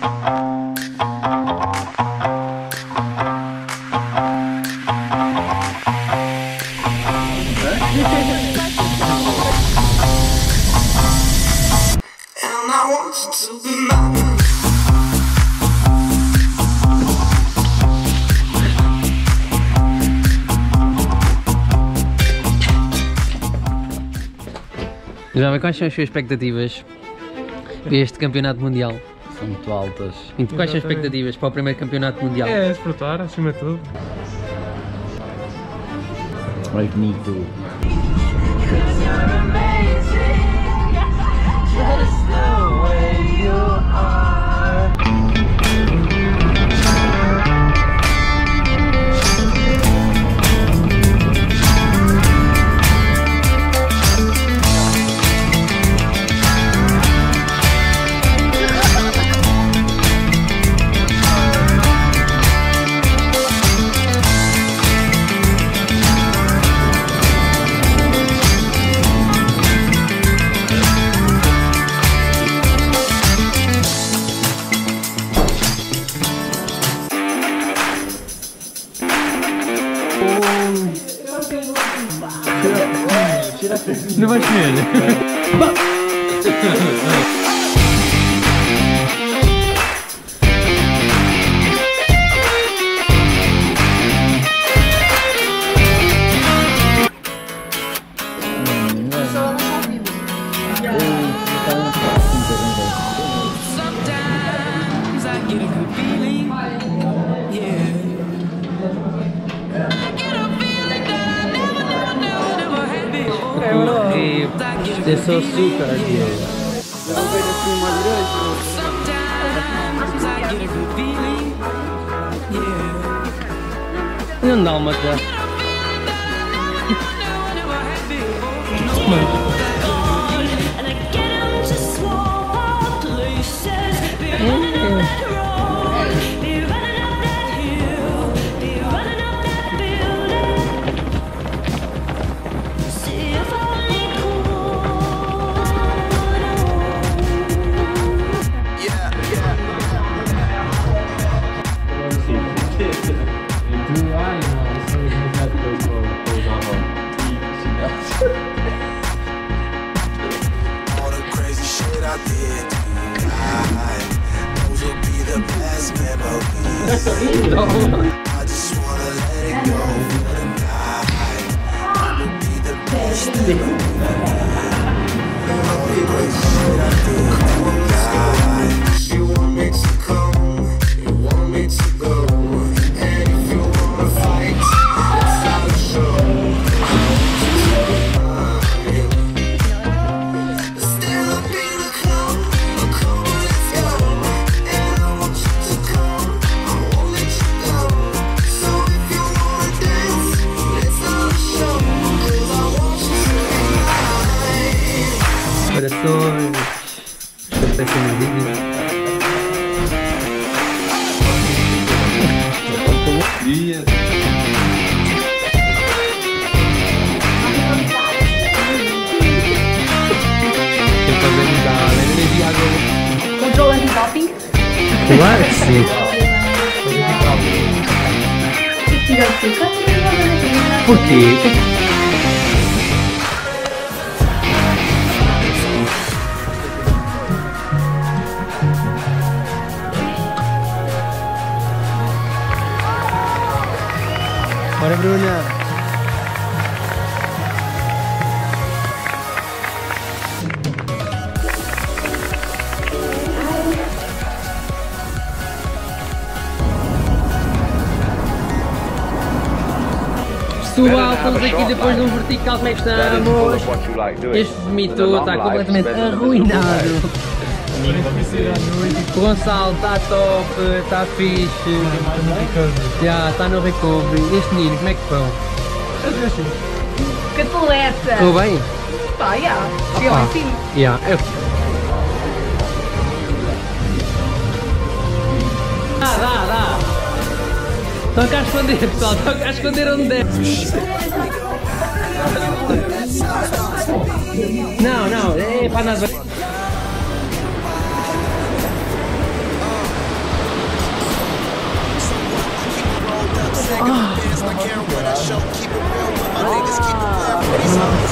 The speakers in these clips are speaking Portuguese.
Já, quais são as suas expectativas para este campeonato mundial? São muito altas. Então, quais são as expectativas para o primeiro campeonato mundial? É desfrutar, acima de tudo. Olha que bonito. Não vais comer? É só açúcar aqui. Não dá uma tá. I just wanna let it go tonight. I'ma be the best ever. All the crazy shit I did tonight. You want me to come, you want me to go, and if you wanna fight, let's have a show. Stand up in the club, let's go, and I want you to come. Corações, espero no vídeo. Dias. Tem que fazer mudar, energia agora. Controla antidoping? Claro que sim. Tira açúcar? Porquê? Bora, Bruna! Pessoal, estamos aqui depois de um vertical, como é que estamos? Este vomitou, está completamente arruinado. O Gonçalo está top, está fixe. Já, está no recovery. Este menino, como é que foi? Cataleta! Ficou bem? Pá, já. Eu assim. Já. Dá. Toca a esconder, pessoal, toca a esconder onde der. Não, é para nada.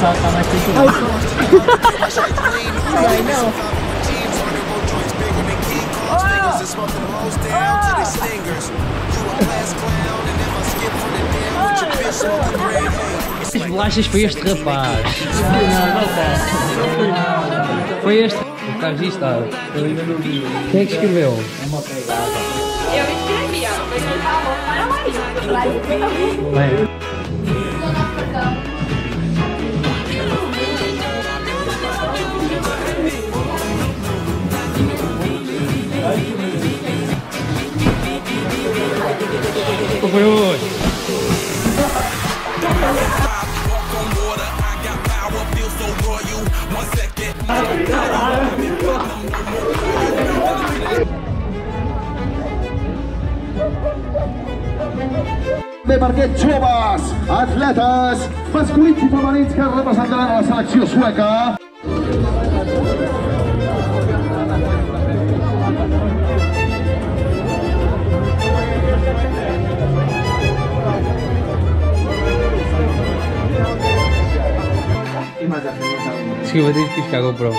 As bolachas foi este rapaz. Foi este. O carro registado. Quem é que escreveu? Eu escrevi, ó. Foi que tá bom, Bem. Foi hoje. Perquè joves, atletes, masculins i femenins que representaran la selecció sueca. Sí, vou ter que ficar com o GoPro.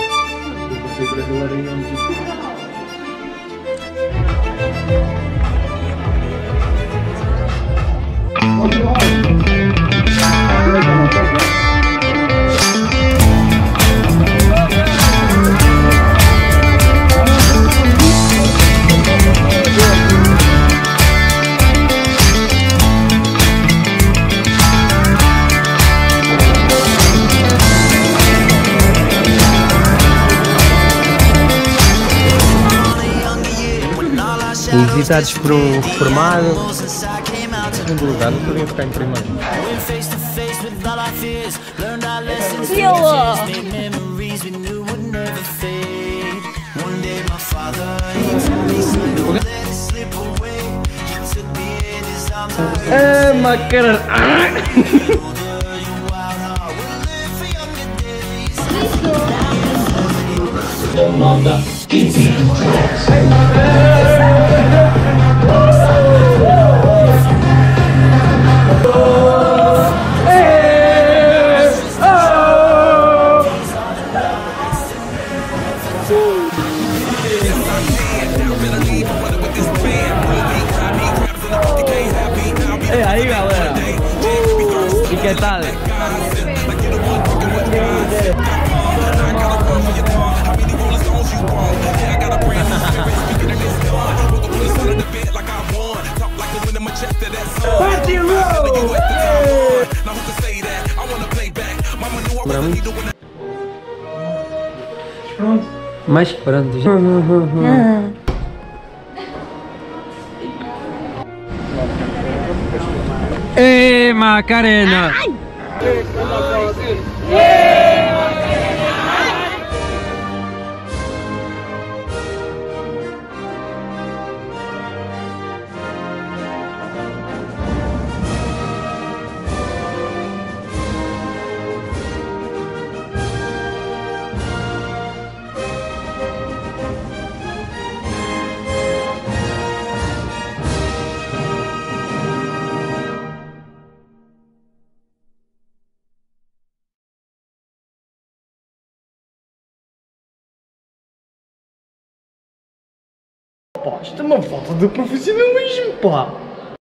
Visitados por um reformado. Segundo lugar, não poderiam ficar em primeiro. É macara. Aí galera, e que tal? Party roll! Mais pronto. Ei, Macarena! Pá, isto é uma falta de profissionalismo, pá!